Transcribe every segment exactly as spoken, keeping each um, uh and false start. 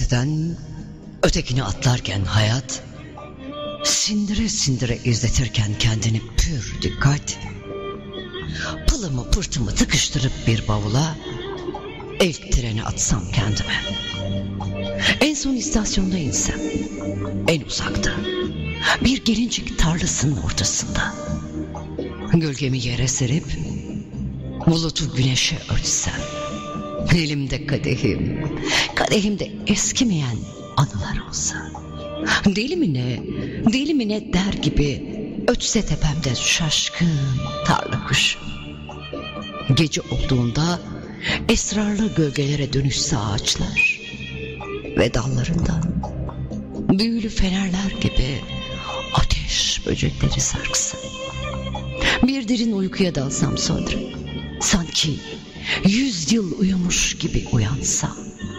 yerden ötekini atlarken hayat, sindire sindire izletirken kendini pür dikkat, pılımı pırtımı tıkıştırıp bir bavula, ilk treni atsam kendime. En son istasyonda insem, en uzakta, bir gelincik tarlasının ortasında, gölgemi yere serip bulutu güneşe örtsem, elimde kadehim, kadehimde eskimeyen anılar olsa, deli mi ne, deli mi ne der gibi ötse tepemde şaşkın tarla kuşu. Gece olduğunda esrarlı gölgelere dönüşse ağaçlar ve dallarından büyülü fenerler gibi ateş böcekleri sarksa, bir derin uykuya dalsam sonra, sanki yüz yıl uyumuş gibi uyansam,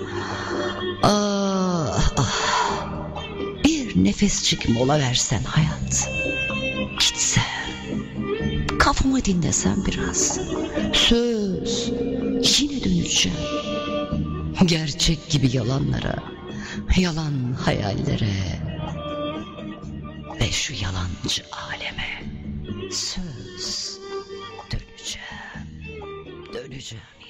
ah ah, bir nefesçik mola versen hayat, gitsen, kafamı dinlesen biraz, söz, yine döneceğim, gerçek gibi yalanlara, yalan hayallere ve şu yalancı aleme söz, döneceğim, döneceğim.